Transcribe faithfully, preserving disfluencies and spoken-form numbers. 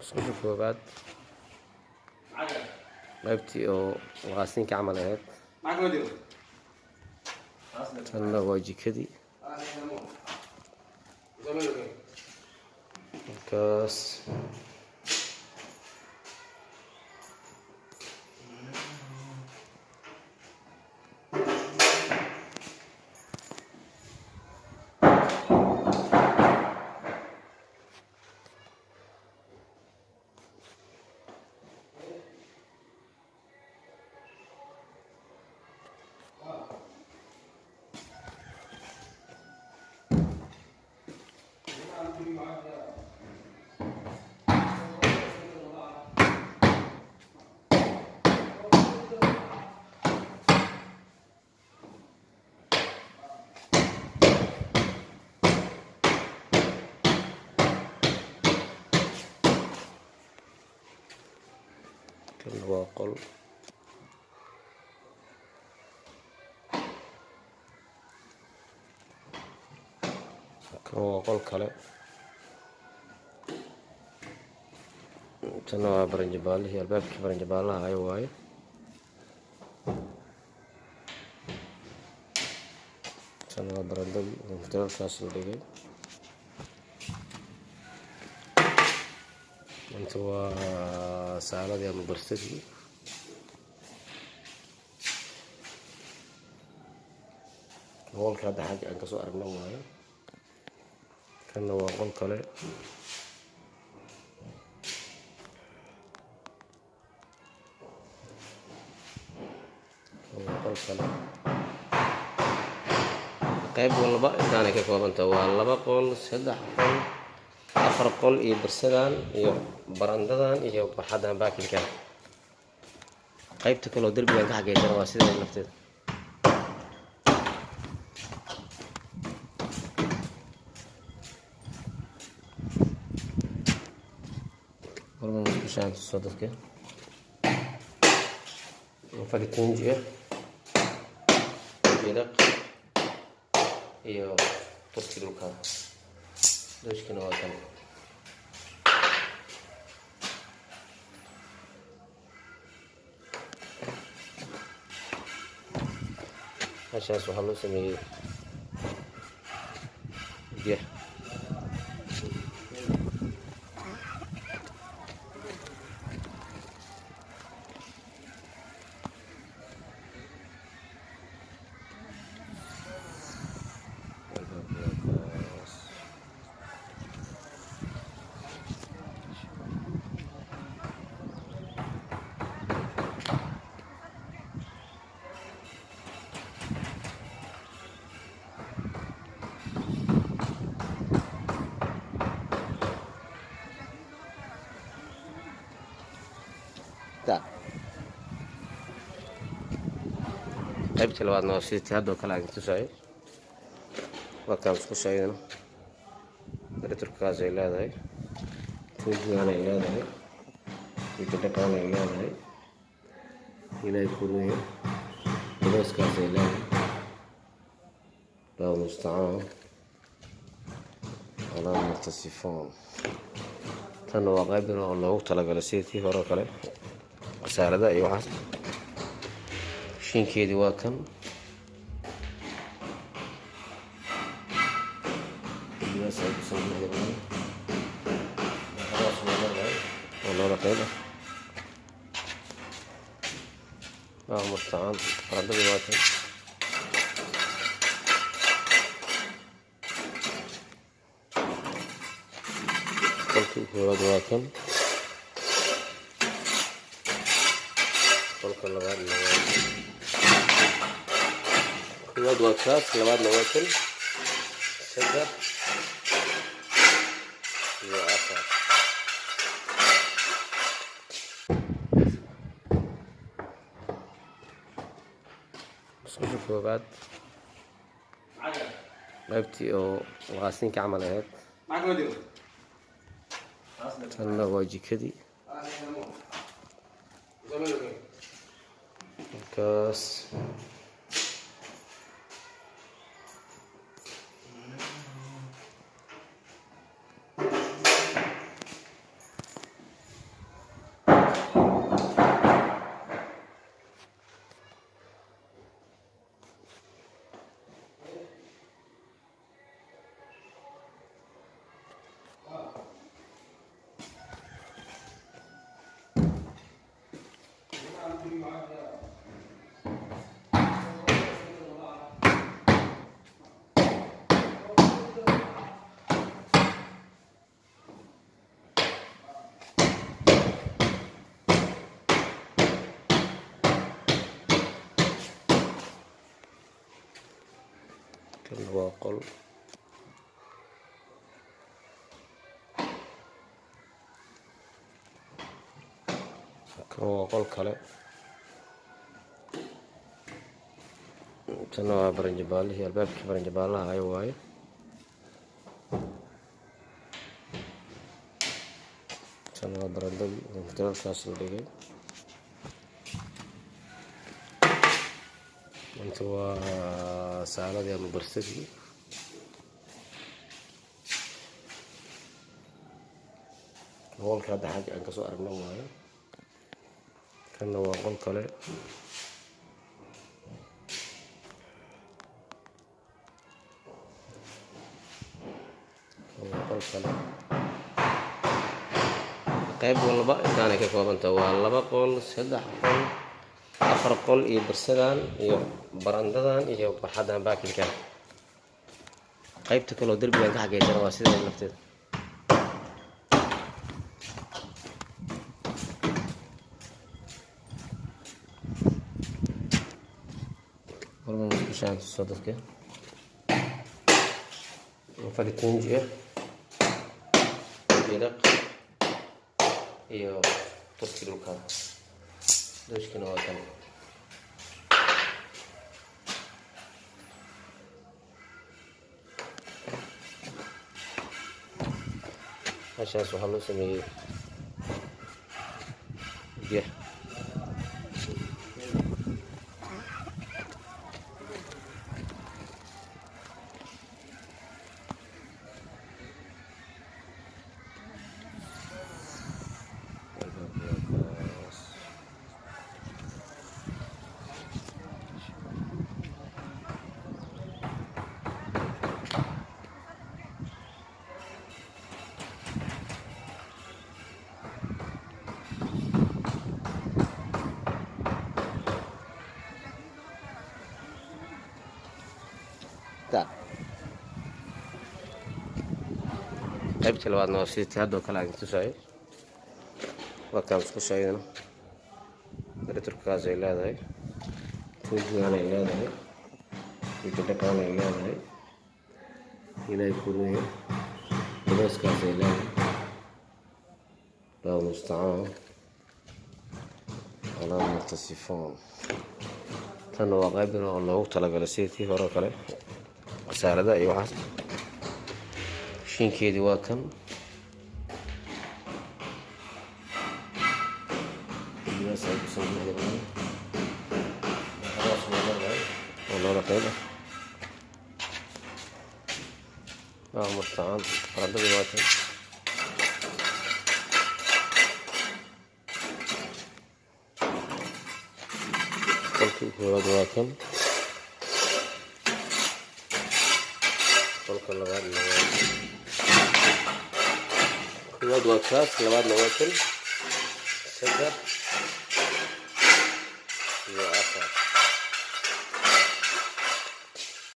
musqusha koobaad qaybtii oo waqaasinka camal ahayd. Tanna waa jikadii markaas kan waa qol. kan waa qol kale. tanna waa baranjabaalihii albaabkii baranjabaalaha ay waaye. tanna waa barandadii mutalkaas la dhigay. inta waa saaladii ama barsadii. qolka hadda xagga aan kasoo aragna waayo. kanna waa qol kale. kan waa qol kale. qayb walba intaanay ka koobanta waa laba qol, saddex qol, afar qol iyo barsadan iyo barandadan iyo barxadan baakinkan. qaybta kaloo derbigan ka xageysana waa sideeda nafteeda. walba musqushaan soo dadka faritinjiya jilaq iyo turki dhulkaada. dooshkana waa kan. meeshaas waxaa loo sameeyey biyaha. qaybtii labaadna waa sidii haddoo kale aan tusaayo. waa kaa musqusha iyadana eletrikaas ay leedahay, tuujigaan ay leedahay, jikadhaqaan ay leedahay, ilaahay kuleeya bilaaskaas ay leedahay. laa mustacaan walaa murtasifoon. tanna waa qayb oo loogu talagalay sidii tii hore kale wasaalada iyo waxaas. shinkeedii waa kan. loola qayb ah. laa mustacaan barandadii waa kan. qolkii koowaad waa kan. qolka labaadna waa kan. koowaad waa kaas, labaadna waa kan. saddex iyo afar. musqusha koobaad qaybtii oo waqaasinka camal ahayd. tanna waa jikadii markaas كان هو قل كان هو قل كله تنوع برنجبال هي الباب برنجبال هاي واي تنوع برندل مختلف كاس اللي انت هو سالاد يا مبرسكي هو هذا حاجة أنك سؤال منوعه كان هو قل كله qayb walba intaanay ka koobantahay waa laba qol saddex qol afar qol iyo barsadan iyo barandadan iyo barxadan baakinka qaybta kale oo darbigan ka xageysana waa sida lafteeda walba isku shaan soo dadka falitinji يرق iyo turki dhulka dooshkana waa kan meeshaas waxaa loo sameeyey biyaha qaybta labaadna waa sidii hadda oo kale aan tusaayo waa kaan isku shaydana dariturkaas ay leedahay tuujigaan ay leedahay ikadhaqaan ay leedahay ilaahay kuleeya balooskaas ay leedahay laa mustacaan walaa murtasifoon tan waa qayb oo loogu talagalay sidii hore kale wasaalada iyo waxaas شينكيدي واكن الناس يسوون جبنا خلاص والله والله لا خير اه مستعان عندي واكن قلت هو واكن قلت الله كواد وكاس لبعض نواكل سكر